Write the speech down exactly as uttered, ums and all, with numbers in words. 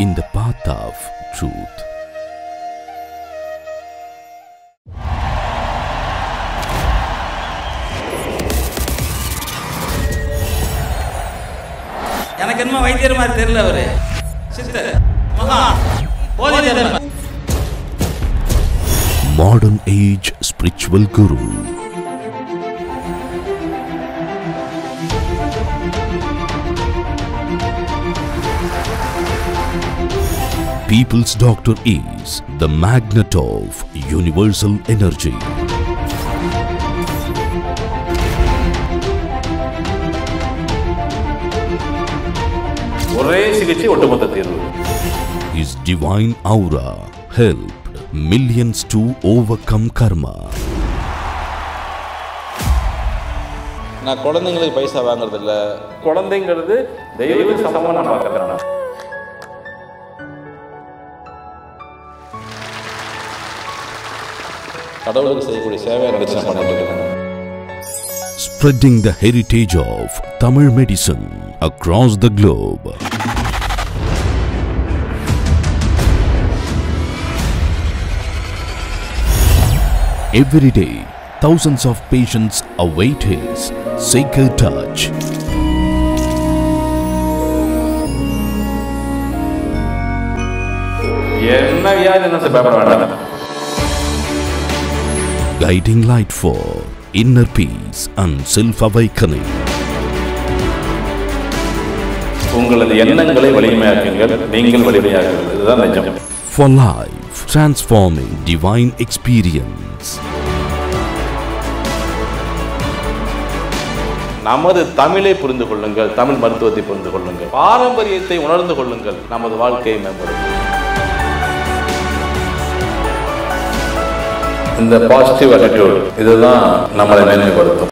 in the path of truth. எனக்கு என்ன வைத்தியர் மாதிரி தெரியல அவரு சித்தர் மகா போதிதர்ம Modern age spiritual guru. People's doctor is the magnet of universal energy. His divine aura helped millions to overcome karma. நான் குழந்தைங்களுக்கு பைசா வாங்குறது இல்ல. குழந்தைங்கிறது தெய்வத்துக்கு சமமா நான் பார்க்கறேன். கடவுளுக்கு செய்யக்கூடிய சேவையை நினைச்சு நான் பண்ணிட்டு இருக்கேன். Spreading the heritage of Tamil medicine across the globe. Every day, thousands of patients await his sacred touch. என்ன வியாதி என்ன பயப்பட வேண்டாம். Guiding light for inner peace and self-awakening. உங்களது எண்ணங்களை வலிமையாக்குங்கள், நீங்கள் வலிமையாகுங்கள். இதுதான் நிஜம். For life, transforming divine experience. நமது தமிழை புரிந்து கொள்ளுங்கள், தமிழ் மருத்துவத்தை புரிந்து கொள்ளுங்கள், பாரம்பரியத்தை உணர்ந்து கொள்ளுங்கள், நமது வாழ்க்கையை மேம்படும். இந்த பாசிட்டிவ் அட்டிட்யூட் இதுதான் நம்மளை மேன்மைப்படுத்தும்.